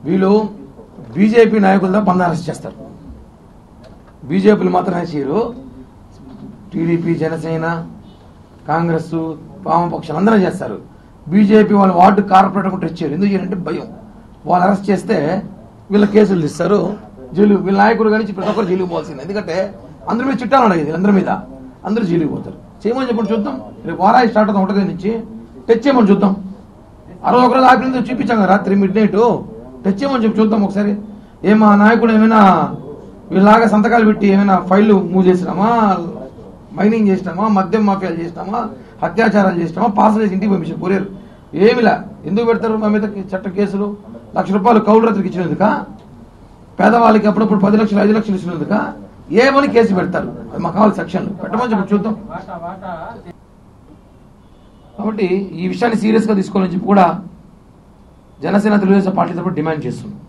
వీళ్ళు బీజేపీ నాయకులతో బంద్ అరెస్ట్ చేస్తారు. బీజేపీలు మాత్రమే చేయరు, టీడీపీ, జనసేన, కాంగ్రెస్, వామపక్షాలు అందరూ చేస్తారు. బీజేపీ వాళ్ళ వార్డు కార్పొరేటర్ కూడా ఇచ్చారు. ఎందుకు చేయాలంటే భయం. వాళ్ళు అరెస్ట్ చేస్తే వీళ్ళ కేసులు ఇస్తారు, జైలు. వీళ్ళ నాయకులు కానీ ప్రతి ఒక్కరు జైలుకి పోవాల్సింది. ఎందుకంటే అందరి మీద చిట్టాలు అడిగేది, అందరి మీద అందరూ జైలుకి పోతారు. చేయమని చెప్పండి చూద్దాం. రేపు వారాయి స్టార్ట్ అవుతాం, 1 నుంచి టచ్ చేయమని చూద్దాం. 61 రోజు ఆపినందుకు చూపించాం కదా, రాత్రి మిడ్-నైట్ టచ్ చేయమని చెప్పి చూద్దాం ఒకసారి. ఏమా నాయకుడు ఏమైనా వీళ్ళలాగా సంతకాలు పెట్టి ఏమైనా ఫైళ్లు మూవ్ చేసినామా, మైనింగ్ చేసినామా, మద్యం మాఫియాలు చేసినామా, అత్యాచారాలు చేసినామా, పాస్ చేసి ఇంటికి పంపించారు కొరియర్. ఏమిలా ఎందుకు పెడతారు మా మీద చట్ట కేసులు? ₹1,00,000 కౌలు రైతులకు ఇచ్చినందుక, పేదవాళ్ళకి అప్పుడప్పుడు 10 లక్షలు 5 లక్షలు ఇచ్చినందుక ఏమని కేసు పెడతారు? అది మాకు కావాలి, సెక్షన్లు పెట్టమని చెప్పి చూద్దాం. కాబట్టి ఈ విషయాన్ని సీరియస్ గా తీసుకోవాలని చెప్పి కూడా జనసేన తెలుగుదేశం పార్టీ తరపున డిమాండ్ చేస్తుంది.